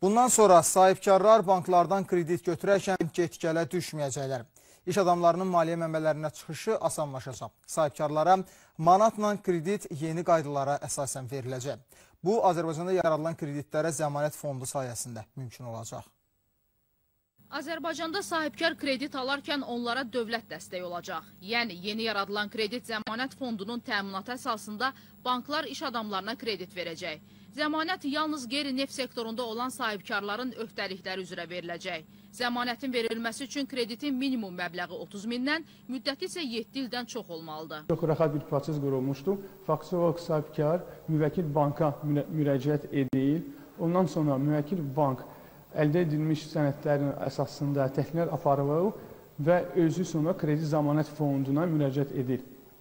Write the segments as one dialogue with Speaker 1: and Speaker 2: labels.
Speaker 1: Bundan sonra sahibkarlar banklardan kredit götürərkən get-gələ düşməyəcəklər. İş adamlarının maliyyə mənbələrinə çıxışı asanlaşacaq. Sahibkarlara manatla kredit yeni qaydalara əsasən veriləcək. Bu, Azərbaycanda yaradılan kreditlərə zəmanət fondu sayəsində mümkün olacaq.
Speaker 2: Azərbaycanda sahibkar kredit alarkən onlara dövlət dəstəyi olacaq. Yəni, yeni yaradılan kredit zəmanət fondunun təminatı əsasında banklar iş adamlarına kredit verəcək. Zəmanət yalnız qeyri-neft sektorunda olan sahibkarların öhdəlikləri üzrə veriləcək. Zəmanətin verilməsi üçün kreditin minimum məbləği 30 mindən, müddəti isə 7 ildən çox olmalıdır.
Speaker 3: Çox rahat bir proses qurulmuşdur. Faktiki olaraq sahibkar müvəkkil banka müraciət edir. Ondan sonra müvəkkil bank əldə edilmiş sənədlərin əsasında təhlillər aparılır və özü sonra kredi zəmanət fonduna müraciət edir.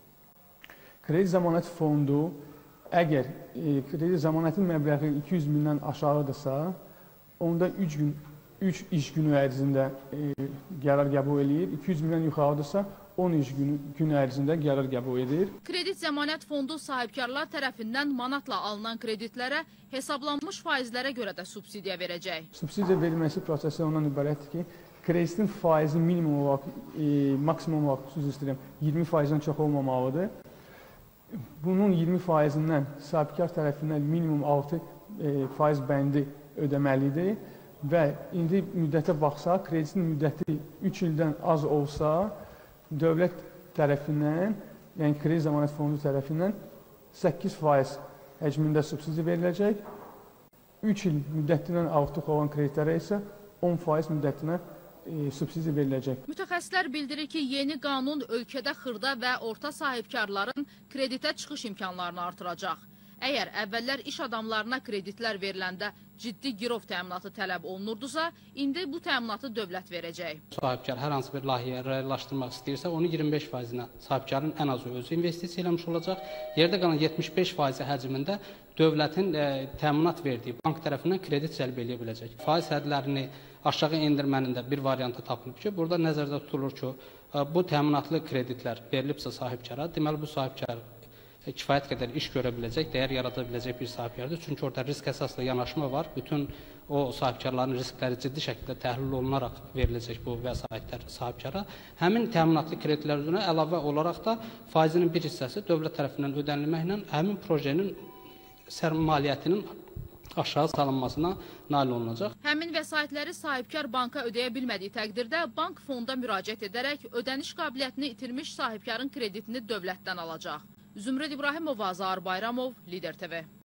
Speaker 3: Kredi zəmanət fondu əgər kredi zəmanətin məbləği 200 mindən aşağıdırsa, onda 3 iş günü ərzində qərar qəbul edir. 200 mindən yuxarıdırsa, 10 iş günü ərzində qərar qəbul edir.
Speaker 2: Kredit zəmanət fondu sahibkarlar tərəfindən manatla alınan kreditlərə hesablanmış faizlərə görə də subsidiya verəcək.
Speaker 3: Subsidiya verilməsi prosesi ondan ibarətdir ki, kreditin faizi minimum olaraq, maksimum olaraq, 20%-dən çox olmamalıdır. Bunun 20%-dən sahibkar tərəfindən minimum 6% bəndi ödəməlidir və indi müddətə baxsaq, kreditin müddəti 3 ildən az olsa, dövlət tərəfindən, yəni kredi zəmanət fondu tərəfindən 8% həcmində subsidiya veriləcək. 3 il müddətindən artıq olan kreditlərə isə 10% müddətinə subsidiya veriləcək.
Speaker 2: Mütəxəssislər bildirir ki, yeni qanun ölkədə xırda və orta sahibkarların kreditə çıxış imkanlarını artıracaq. Əgər əvvəllər iş adamlarına kreditlər veriləndə ciddi girov təminatı tələb olunurdusa, indi bu təminatı dövlət verəcək.
Speaker 4: Sahibkar hər hansı bir layihəyə reallaşdırmaq istəyirsə, onu 25%-nə sahibkarın ən azı özü investisiya eləmiş olacaq. Yerdə qalan 75% həcmində dövlətin təminat verdiyi bank tərəfindən kredit cəlb edə biləcək. Faiz hədlərini aşağı endirmənin də bir variantı tapılıb ki, burada nəzərdə tutulur ki, bu təminatlı kreditlər verilibsə sahibkara, deməli bu sahibkar kifayət qədər iş görə biləcək, dəyər yarada biləcək bir sahibkardır. Çünki orada risk əsaslı yanaşma var. Bütün o sahibkarların riskləri ciddi şəkildə təhlil olunaraq veriləcək bu vəsaitlər sahibkara. Həmin təminatlı kreditlər üzrə əlavə olaraq da faizinin bir hissəsi dövlət tərəfindən ödənilməklə həmin projenin sərmailiyyətinin aşağı salınmasına nail olunacaq.
Speaker 2: Həmin vəsaitləri sahibkar banka ödəyə bilmədiyi təqdirdə bank fonda müraciət edərək ödəniş qabiliyyətini itirmiş sahibkarın kreditini dövlətdən alacaq. Zümrüd İbrahimov, Azar Bayramov, Lider TV.